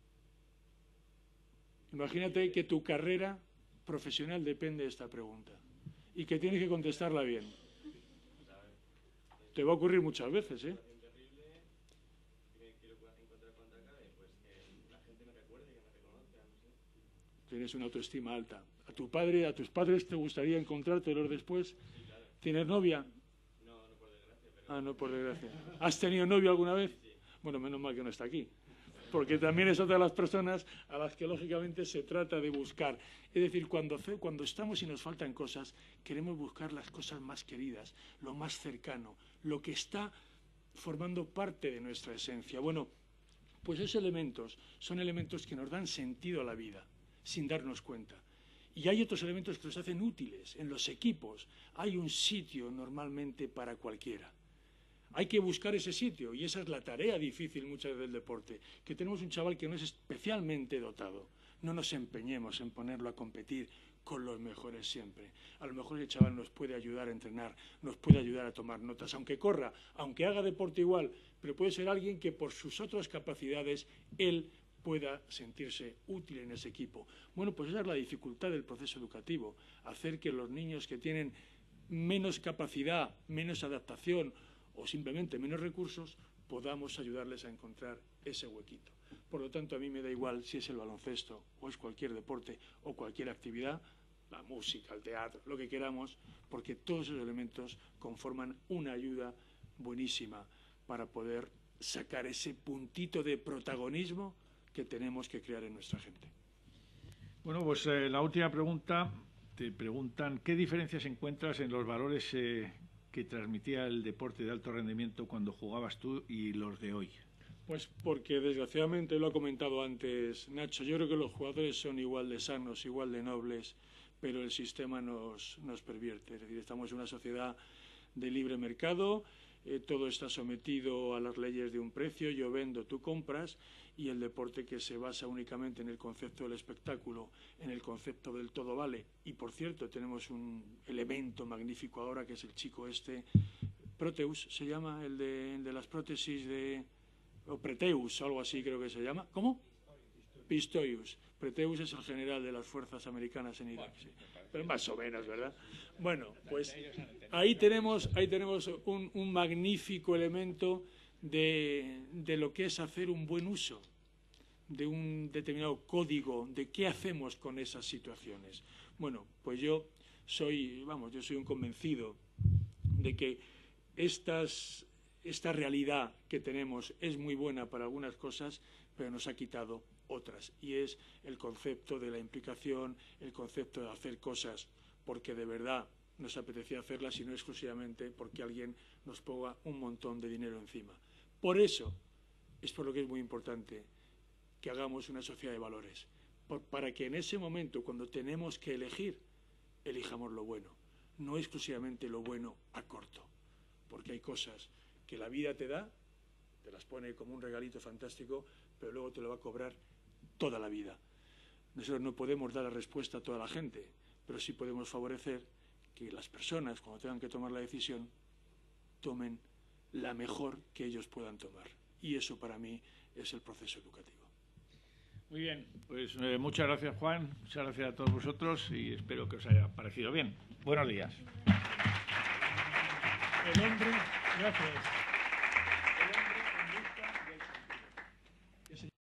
Imagínate que tu carrera profesional depende de esta pregunta y que tienes que contestarla bien. ¿Sabes? Te va a ocurrir muchas veces, ¿eh? Una situación terrible que me quiero encontrar cuando acabe, pues que la gente me recuerde, que me reconozca, no sé. Tienes una autoestima alta. ¿A tu padre, a tus padres te gustaría encontrártelos después? Sí, claro. ¿Tienes novia? No, no por desgracia, pero... Ah, no, por desgracia. ¿Has tenido novio alguna vez? Bueno, menos mal que no está aquí. Porque también es otra de las personas a las que lógicamente se trata de buscar. Es decir, cuando, cuando estamos y nos faltan cosas, queremos buscar las cosas más queridas, lo más cercano, lo que está formando parte de nuestra esencia. Bueno, pues esos elementos son elementos que nos dan sentido a la vida, sin darnos cuenta. Y hay otros elementos que nos hacen útiles. En los equipos hay un sitio normalmente para cualquiera. Hay que buscar ese sitio y esa es la tarea difícil muchas veces del deporte, que tenemos un chaval que no es especialmente dotado. No nos empeñemos en ponerlo a competir con los mejores siempre. A lo mejor el chaval nos puede ayudar a entrenar, nos puede ayudar a tomar notas, aunque corra, aunque haga deporte igual, pero puede ser alguien que por sus otras capacidades él pueda sentirse útil en ese equipo. Bueno, pues esa es la dificultad del proceso educativo, hacer que los niños que tienen menos capacidad, menos adaptación o simplemente menos recursos, podamos ayudarles a encontrar ese huequito. Por lo tanto, a mí me da igual si es el baloncesto o es cualquier deporte o cualquier actividad, la música, el teatro, lo que queramos, porque todos esos elementos conforman una ayuda buenísima para poder sacar ese puntito de protagonismo que tenemos que crear en nuestra gente. Bueno, pues eh, la última pregunta, te preguntan ¿qué diferencias encuentras en los valores eh, que transmitía el deporte de alto rendimiento cuando jugabas tú y los de hoy? Pues porque desgraciadamente, lo ha comentado antes Nacho, yo creo que los jugadores son igual de sanos, igual de nobles, pero el sistema nos, nos pervierte. Es decir, estamos en una sociedad de libre mercado, eh, todo está sometido a las leyes de un precio, yo vendo, tú compras, y el deporte que se basa únicamente en el concepto del espectáculo, en el concepto del todo vale. Y por cierto, tenemos un elemento magnífico ahora que es el chico este, Proteus, se llama, el de, el de las prótesis de... o Preteus, algo así creo que se llama. ¿Cómo? Pistorius. Preteus es el general de las fuerzas americanas en Irak. Sí. Pero más o menos, ¿verdad? Bueno, pues ahí tenemos, ahí tenemos un, un magnífico elemento de, de lo que es hacer un buen uso de un determinado código, de qué hacemos con esas situaciones. Bueno, pues yo soy, vamos, yo soy un convencido de que estas... esta realidad que tenemos es muy buena para algunas cosas, pero nos ha quitado otras. Y es el concepto de la implicación, el concepto de hacer cosas porque de verdad nos apetecía hacerlas y no exclusivamente porque alguien nos ponga un montón de dinero encima. Por eso es por lo que es muy importante que hagamos una sociedad de valores, por, para que en ese momento, cuando tenemos que elegir, elijamos lo bueno, no exclusivamente lo bueno a corto, porque hay cosas que la vida te da, te las pone como un regalito fantástico, pero luego te lo va a cobrar toda la vida. Nosotros no podemos dar la respuesta a toda la gente, pero sí podemos favorecer que las personas, cuando tengan que tomar la decisión, tomen la mejor que ellos puedan tomar. Y eso para mí es el proceso educativo. Muy bien, pues eh, muchas gracias, Juan, muchas gracias a todos vosotros y espero que os haya parecido bien. Buenos días. El hombre, gracias.